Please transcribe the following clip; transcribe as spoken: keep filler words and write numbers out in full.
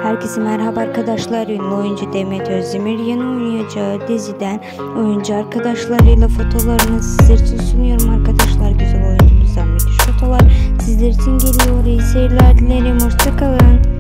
Herkese merhaba arkadaşlar. Ünlü oyuncu Demet Özdemir yeni oynayacağı diziden oyuncu arkadaşlarıyla fotolarını sizler için sunuyorum arkadaşlar. Güzel oyuncumuzdan müthiş fotolar sizler için geliyor. İyi seyirler dilerim. Hoşçakalın.